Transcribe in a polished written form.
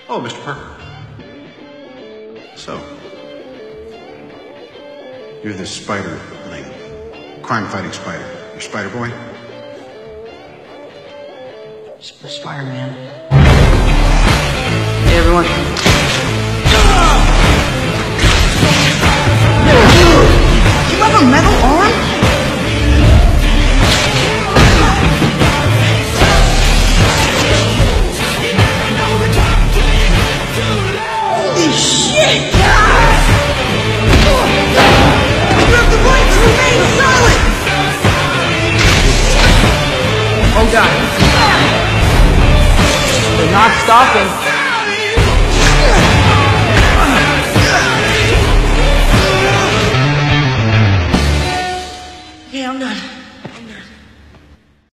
Oh, Mr. Parker. So, you're this spiderling, crime-fighting spider. You're Spider-Boy? Spider-Man. Hey, everyone. You have a metal arm? Holy shit! You have the right to remain silent! Oh god. They're not stopping.